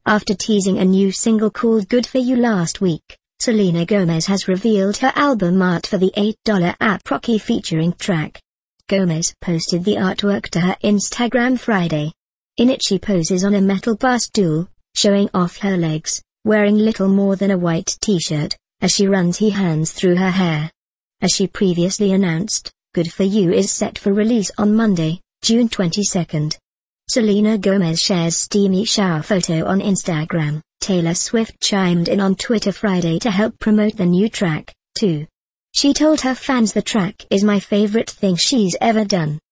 After teasing a new single called Good For You last week, Selena Gomez has revealed her album art for the $8 app Rocky featuring track. Gomez posted the artwork to her Instagram Friday. In it she poses on a metal bar stool, showing off her legs, wearing little more than a white t-shirt, as she runs her hands through her hair. As she previously announced, Good For You is set for release on Monday, June 22. Selena Gomez shares steamy shower photo on Instagram. Taylor Swift chimed in on Twitter Friday to help promote the new track, too. She told her fans the track is my favorite thing she's ever done.